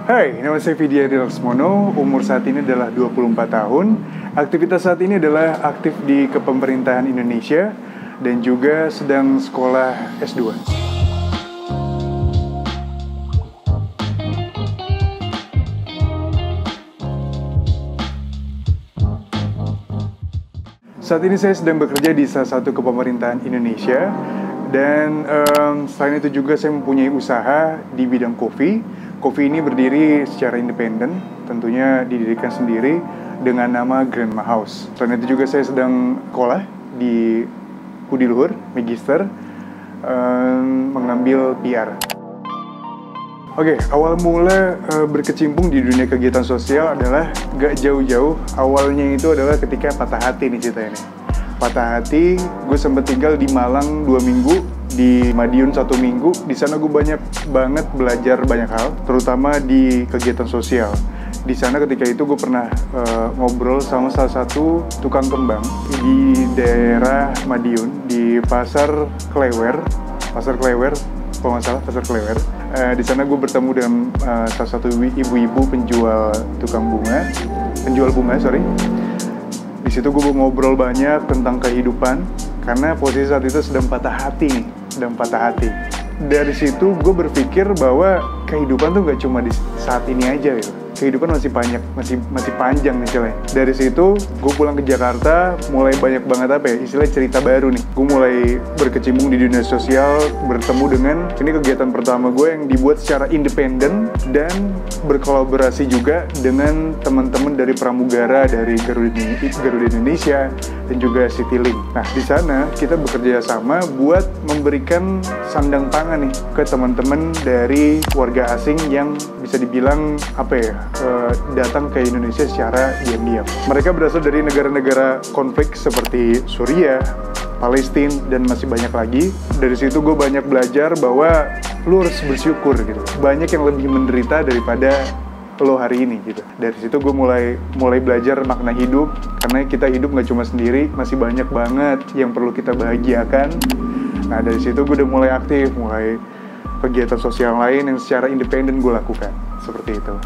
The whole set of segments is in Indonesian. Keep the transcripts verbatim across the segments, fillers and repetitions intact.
Hai, nama saya Vidyadi Laksmono, umur saat ini adalah dua puluh empat tahun. Aktivitas saat ini adalah aktif di kepemerintahan Indonesia dan juga sedang sekolah S dua. Saat ini saya sedang bekerja di salah satu kepemerintahan Indonesia dan um, selain itu juga saya mempunyai usaha di bidang kopi. Kopi ini berdiri secara independen, tentunya didirikan sendiri dengan nama Grandma House. Selain itu juga saya sedang sekolah di Budi Luhur, Magister, um, mengambil P R. Oke, okay, awal mula uh, berkecimpung di dunia kegiatan sosial adalah gak jauh-jauh. Awalnya itu adalah ketika patah hati nih ceritanya nih. Patah hati, gue sempet tinggal di Malang dua minggu, di Madiun satu minggu. Di sana gue banyak banget belajar banyak hal, terutama di kegiatan sosial. Di sana ketika itu gue pernah uh, ngobrol sama salah satu tukang kembang di daerah Madiun, di Pasar Klewer, Pasar Klewer, kalau nggak salah Pasar Klewer. Uh, di sana gue bertemu dengan uh, salah satu ibu-ibu penjual tukang bunga, penjual bunga, sorry. Di situ gue ngobrol banyak tentang kehidupan, karena posisi saat itu sedang patah hati nih, sedang patah hati. Dari situ gue berpikir bahwa kehidupan tuh nggak cuma di saat ini aja gitu. Kehidupan masih banyak, masih masih panjang nih istilahnya. Dari situ gue pulang ke Jakarta, mulai banyak banget apa ya, istilahnya cerita baru nih. Gue mulai berkecimpung di dunia sosial, bertemu dengan, ini kegiatan pertama gue yang dibuat secara independen dan berkolaborasi juga dengan teman-teman dari pramugara, dari Garuda, Garuda Indonesia dan juga Citylink. Nah di sana kita bekerja sama buat memberikan sandang pangan nih ke teman-teman dari warga asing yang bisa dibilang apa ya, uh, datang ke Indonesia secara diam-diam. Mereka berasal dari negara-negara konflik seperti Suriah, Palestina, dan masih banyak lagi. Dari situ gue banyak belajar bahwa lu harus bersyukur gitu. Banyak yang lebih menderita daripada lo hari ini gitu. Dari situ gue mulai mulai belajar makna hidup, karena kita hidup nggak cuma sendiri, masih banyak banget yang perlu kita bahagiakan. Nah dari situ gue udah mulai aktif, mulai kegiatan sosial lain yang secara independen gue lakukan, seperti itu.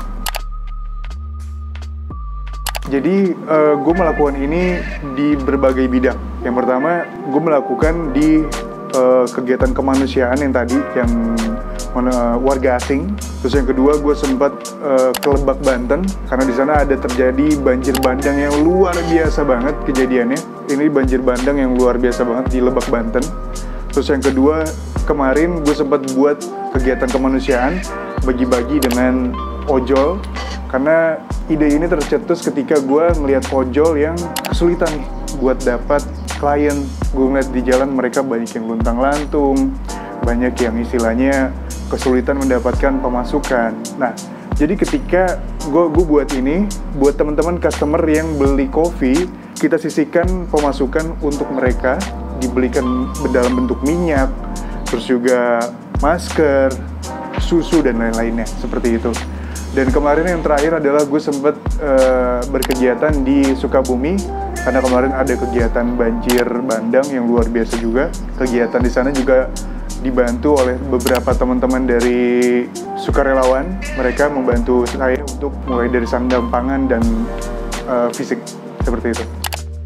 Jadi uh, gue melakukan ini di berbagai bidang. Yang pertama, gue melakukan di uh, kegiatan kemanusiaan yang tadi, yang uh, warga asing. Terus yang kedua, gue sempat uh, ke Lebak, Banten, karena di sana ada terjadi banjir bandang yang luar biasa banget kejadiannya. Ini banjir bandang yang luar biasa banget di Lebak, Banten. Terus yang kedua, kemarin gue sempat buat kegiatan kemanusiaan, bagi-bagi dengan ojol, karena ide ini tercetus ketika gue ngelihat ojol yang kesulitan nih buat dapat klien. Gue ngeliat di jalan mereka banyak yang luntang-lantung, banyak yang istilahnya kesulitan mendapatkan pemasukan. Nah, jadi ketika gue gue buat ini, buat teman-teman customer yang beli kopi, kita sisihkan pemasukan untuk mereka, dibelikan dalam bentuk minyak, terus juga masker, susu, dan lain-lainnya, seperti itu. Dan kemarin yang terakhir adalah gue sempat uh, berkegiatan di Sukabumi, karena kemarin ada kegiatan banjir bandang yang luar biasa juga. Kegiatan di sana juga dibantu oleh beberapa teman-teman dari sukarelawan. Mereka membantu saya untuk mulai dari sandang pangan dan uh, fisik, seperti itu.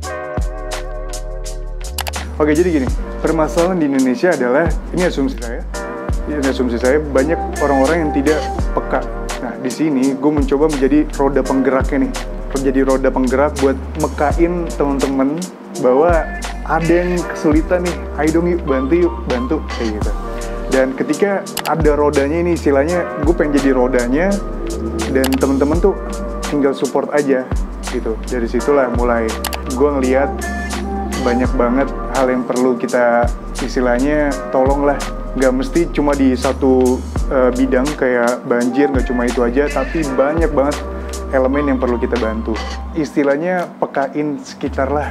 Oke, jadi gini, permasalahan di Indonesia adalah, ini asumsi saya, ini asumsi saya, banyak orang-orang yang tidak peka. Nah, di sini gue mencoba menjadi roda penggeraknya nih, menjadi roda penggerak buat mekain teman-teman bahwa ada yang kesulitan nih, ayo dong yuk, bantu yuk, bantu, kayak gitu. Dan ketika ada rodanya ini, istilahnya gue pengen jadi rodanya, dan teman-teman tuh tinggal support aja, gitu. Dari situlah mulai gue ngeliat banyak banget hal yang perlu kita istilahnya tolonglah. Nggak mesti cuma di satu uh, bidang kayak banjir, nggak cuma itu aja, tapi banyak banget elemen yang perlu kita bantu. Istilahnya pekain sekitar lah.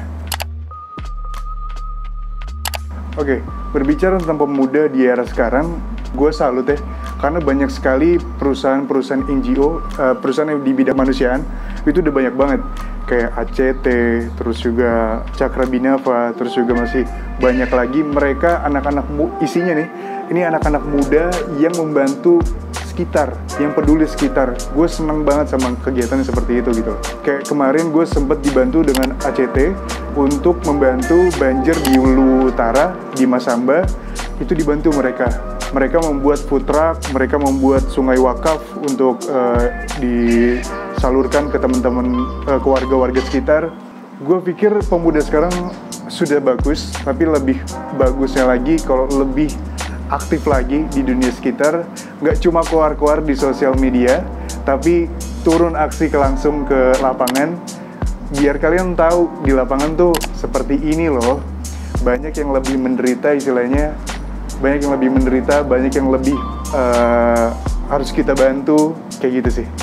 Oke, berbicara tentang pemuda di era sekarang, gue salut ya, karena banyak sekali perusahaan-perusahaan N G O, uh, perusahaan yang di bidang kemanusiaan, itu udah banyak banget. Kayak A C T, terus juga Cakra Binava, terus juga masih banyak lagi. Mereka anak-anak, isinya nih, ini anak-anak muda yang membantu sekitar, yang peduli sekitar. Gue seneng banget sama kegiatan yang seperti itu gitu. Kayak kemarin gue sempat dibantu dengan A C T untuk membantu banjir di Ulu Utara, di Masamba, itu dibantu mereka. Mereka membuat food truck, mereka membuat sungai wakaf untuk uh, disalurkan ke teman-teman, uh, ke warga-warga sekitar. Gue pikir pemuda sekarang sudah bagus, tapi lebih bagusnya lagi kalau lebih aktif lagi di dunia sekitar. Nggak cuma keluar-keluar di sosial media, tapi turun aksi ke langsung ke lapangan. Biar kalian tahu di lapangan tuh seperti ini loh. Banyak yang lebih menderita istilahnya. Banyak yang lebih menderita, banyak yang lebih uh, harus kita bantu, kayak gitu sih.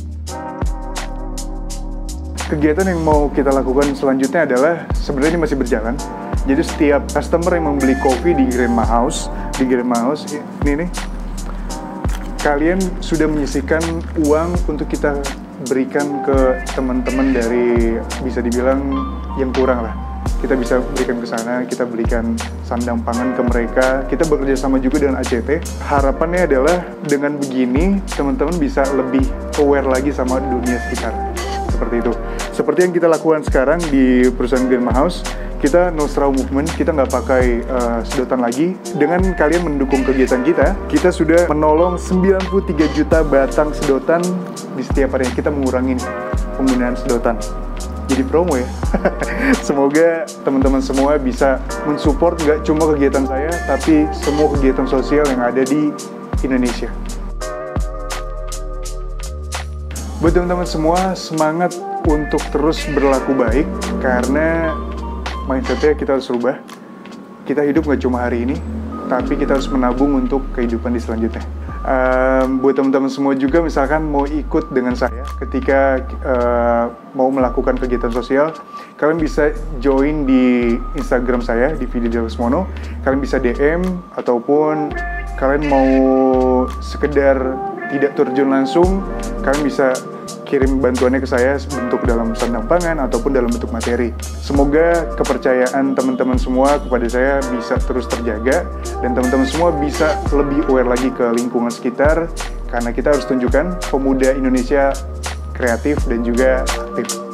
Kegiatan yang mau kita lakukan selanjutnya adalah, sebenarnya ini masih berjalan. Jadi setiap customer yang membeli kopi di Grandma House, di Grandma House, ini nih, kalian sudah menyisihkan uang untuk kita berikan ke teman-teman dari, bisa dibilang, yang kurang lah. Kita bisa berikan ke sana, kita berikan sandang pangan ke mereka. Kita bekerja sama juga dengan A C T. Harapannya adalah dengan begini, teman-teman bisa lebih aware lagi sama dunia sekitar. Seperti itu. Seperti yang kita lakukan sekarang di perusahaan Grandma House, kita no straw movement, kita nggak pakai uh, sedotan lagi. Dengan kalian mendukung kegiatan kita, kita sudah menolong sembilan puluh tiga juta batang sedotan di setiap hari. Kita mengurangi penggunaan sedotan. Jadi promo ya. Semoga teman-teman semua bisa mensupport nggak cuma kegiatan saya, tapi semua kegiatan sosial yang ada di Indonesia. Buat teman-teman semua, semangat untuk terus berlaku baik, karena mindsetnya kita harus rubah. Kita hidup nggak cuma hari ini, tapi kita harus menabung untuk kehidupan di selanjutnya. Um, buat teman-teman semua juga, misalkan mau ikut dengan saya ketika uh, mau melakukan kegiatan sosial, kalian bisa join di Instagram saya di Vidi Delesmono. Kalian bisa D M, ataupun kalian mau sekedar tidak terjun langsung, kalian bisa kirim bantuannya ke saya bentuk dalam sandang pangan ataupun dalam bentuk materi. Semoga kepercayaan teman-teman semua kepada saya bisa terus terjaga, dan teman-teman semua bisa lebih aware lagi ke lingkungan sekitar, karena kita harus tunjukkan pemuda Indonesia kreatif dan juga aktif.